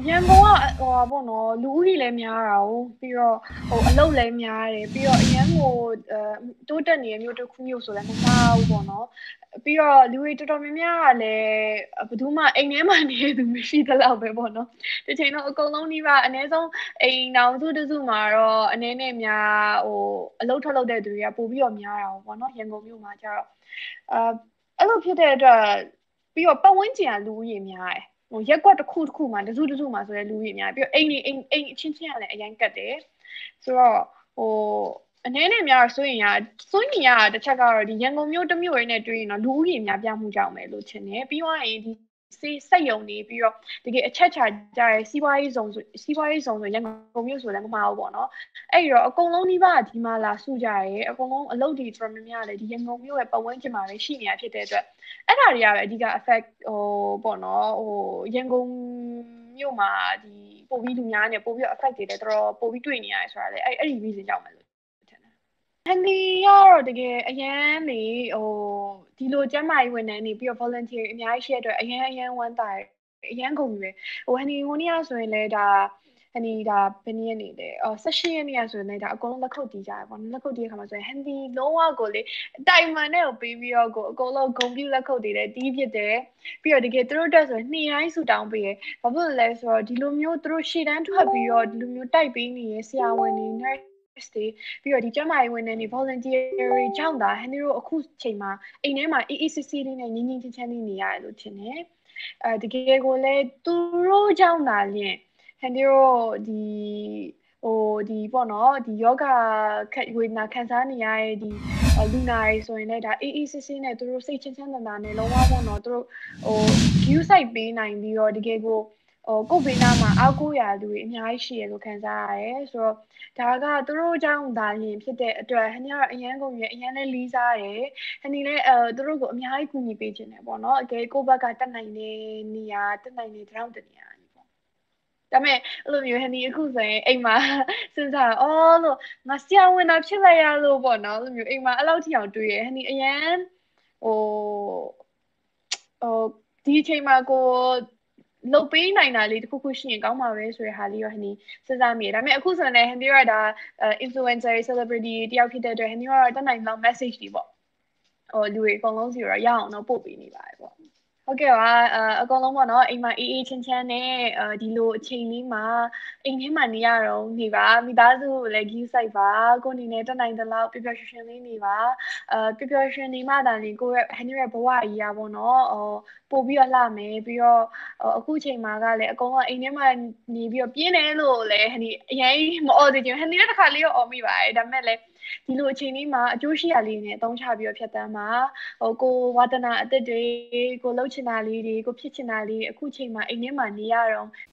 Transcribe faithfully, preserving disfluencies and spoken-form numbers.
ရန်ကုန်ကဟိုပေါ့နော်လူဦးရေလည်းများတာ哦ပြီးတော့ဟိုအလုပ်လည်းများတယ်ပြီးတော့အရန်ကိုအဲတိုးတက်နေတဲ့မြို့တစ်ခုမြို့ဆိုလည်းမမှားဘူးပေါ့နော်ပြီးတော့လူတွေတော်တော်များများကလည်းဘယ်သူမှအိမ်ထဲမှာနေသူမရှိသလောက်ပဲပေါ့နော်ဒီချိန်တော့အကုန်လုံးဒီပါအနည်းဆုံးအိမ်တောင်စုတစုမှာတော့အနေနဲ့များဟိုအလုပ်ထွက်လုပ်တဲ့သူတွေကပို့ပြီးတော့များတာပေါ့နော်ရန်ကုန်မြို့မှာကျတော့အဲအဲ့လိုဖြစ်တဲ့အတွက်ပြီးတော့ပတ်ဝန်းကျင်ကလူဦးရေများတယ်ဟိုရက်ကွက်တစ်ခုတစ်ခုမှာတစုတစုမှာဆိုရဲလူကြီးများပြီးတော့အိမ်နေအိမ်အိမ်အချင်းချင်းကလည်းအရင်ကတ်တယ်ဆိုတော့ဟိုအနေနဲ့များဆိုရင်ရဆိုရင်ရတစ်ချက်ကတော့ဒီရန်ကုန်မြို့တစ်မြို့ရင်းနဲ့တွေ့ရင်တော့လူဦးရေများပြားမှုကြောင့်ပဲလို့ထင်တယ်ပြီးတော့ရင်ဒီစေးစက်ယုံနေပြီးတော့တကယ်အချက်ချာကြရဲစီးပွားရေးဆောင်ဆိုစီးပွားရေးဆောင်ဆိုရန်ကုန်မြို့ဆိုလည်းမမှားဘူးပေါ့နော်အဲ့တော့အကုန်လုံးဒီပါဒီမှာလာစုကြရဲအကုန်လုံးအလုပ်တွေတော်တော်များများလည်းဒီရန်ကုန်မြို့ရဲ့ပတ်ဝန်းကျင်မှာပဲရှိနေတာဖြစ်တဲ့အတွက်အဲ့ဒါတွေကပဲအဓိက effect ဟိုပေါ့နော်ဟိုရန်ကုန်မြို့မှာဒီပို့ပြီးလူများနေပို့ပြီး effect တွေလည်းတော်တော်ပို့ပြီးတွေ့နေရတယ်ဆိုတာလေအဲ့အဲ့ဒီ reason ကြောင့်ပဲလို့ထင်တယ်ဟန်ဒီကတော့တကယ်အရန်နေဟိုဒီလိုကျမ်းမာရေးဝန်ထမ်းနေပြီးတော့ volunteer အများကြီးရှိတဲ့အတွက်အရန်အရန်ဝမ်းသာအရန်ကုန်ပြီပဲဟိုဟန်ဒီဟိုနေ့ကဆိုရင်လည်းဒါဟန်ဒီဒါဘယ်နည်းရနေလဲအော်၁၈ရက်နေ့ကဆိုရင်လည်းဒါအကုန်လုံးလက်ခုပ်တီးကြတယ်ပေါ့နော်လက်ခုပ်တီးတဲ့ခါမှာဆိုရင်ဟန်ဒီလုံးဝကိုလေတိုင်မန်နဲ့ကိုပြီးပြီးတော့ကိုအကုန်လုံးဂုံပြူလက်ခုပ်တီးတယ်တီးဖြစ်တယ်ပြီးတော့တကယ်သူတို့တက်ဆိုရင်နှစ်တိုင်းဆူတောင်းပေးရဘာဖြစ်လို့လဲဆိုတော့ဒီလိုမျိုးသူတို့ရှေ့တန်းထွက်ပြီးတော့ဒီလိုမျိုးတိုက်ပေးနေရဆရာဝန်တွေ nurse တွေပြီးတော့ဒီကျမကြီးဝန်ထမ်းတွေ volunteer တွေကြောင့်ဒါဟန်ဒီတို့အခုချိန်မှာအိမ်ထဲမှာအေးအေးဆေးဆေးလေးနဲ့ငြင်းငြင်းချမ်းချမ်းလေးနေရတယ်လို့ထင်တယ်အဲတကယ်ကိုလည်းသူတို့ကြောင့်သာလျှင်ဟန်ဒီတို့ဒီဟိုဒီပေါ့နော်ဒီယောဂခက်ဝေဒနာခံစားနေရတဲ့ဒီလူနာတွေဆိုရင်လည်းဒါအေးအေးဆေးဆေးနဲ့သူတို့စိတ်ချမ်းချမ်းသာသာနဲ့လုံးဝပေါ့နော်သူတို့ဟို view site ပေးနိုင်ပြီးတော့တကယ်ကိုဟိုကိုဗစ်နာမှာအားကိုးရလူတွေအများကြီးရှိရလို့ခံစားရတယ်ဆိုတော့ဒါကသူတို့ကြောင့်ဒါရင်ဖြစ်တဲ့အတွက်ဟန်ကတော့အရန်ကုန်ရအရန်လည်းလေးစားတယ်ဟန်ဒီလည်းအဲသူတို့ကိုအများကြီးကူညီပေးခြင်းတယ်ပေါ့နော်အကယ်ကိုဘက်ကတက်နိုင်နေနေရတက်နိုင်နေတောင်းတနေရဒါပေမဲ့အဲ့လိုမျိုးဟန်ဒီအခုဆိုရင်အိမ်မှာစဉ်းစားအော်လို့ငါဆရာဝန်တာဖြစ်လိုက်ရလို့ပေါ့နော်အဲ့လိုမျိုးအိမ်မှာအဲ့လောက်ထိအောင်တွေးရဟန်ဒီအရန်ဟိုဟိုဒီအချိန်မှာကိုလုတ်ပေးနိုင်တာလေးတခုခုရှိရင်ကောင်းပါပဲဆိုတဲ့ဟာလေးရောဟန်ဒီစဉ်းစားမိတယ်ဒါပေမဲ့အခုဆိုရင်ဟန်ဒီကဒါ influencer celebrity တယောက်ဖြစ်တဲ့အတွက်ဟန်ဒီကတက်နိုင်လောက် message တွေပေါ့ဟိုလူတွေအကုန်လုံးစီတော့ရအောင်တော့ပို့ပေးနေပါတယ်ပေါ့ဟုတ်ကဲ့ပါအအကုန်လုံးပေါ့နော်အိမ်မှာအေးအေးချမ်းချမ်းနဲ့အဲဒီလိုအချိန်လေးမှာအိမ်ထဲမှာနေရတော့နေပါမိသားစုကိုလည်း give site ပါကိုအနေနဲ့တက်နိုင်သလောက်ပျော်ပျော်ရွှင်ရွှင်လေးနေပါအဲပျော်ပျော်ရွှင်နေမှသာလေကိုရဲ့ဟန်ဒီရဲ့ဘဝကြီးอ่ะပေါ့နော်ဟိုပို့ပြီးတော့လှမယ်ပြီးတော့အခုချိန်မှာကလည်းအကုန်လုံးအိမ်ထဲမှာနေပြီးတော့ပြင်းတယ်လို့လည်းဟန်ဒီအရင်မအော်သေးချင်ဟန်ဒီလည်းတစ်ခါလေးတော့အော်မိပါတယ်ဒါပေမဲ့လည်းဒီလိုအချိန်လေးမှာအကျိုးရှိရလေးနဲ့အသုံးချပြီးတော့ဖြတ်တန်းမှာဟိုကိုဝါသနာအသက်တွေကိုလှုပ်ချင်တာလေးတွေကိုဖြစ်ချင်တာလေးအခုချိန်မှာအိမ်ထဲမှာနေရတော့